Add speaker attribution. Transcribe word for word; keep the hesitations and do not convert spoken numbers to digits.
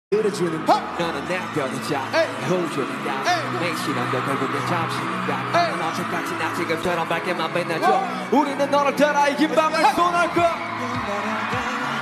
Speaker 1: 들어주는 너는 내 편이자 호주니까 내 시간도 결국엔 잠시니까 나는 언제까지나 지금처럼 밝게만 빛나줘 우리는 너를 따라 이 긴 밤을 보낼 거야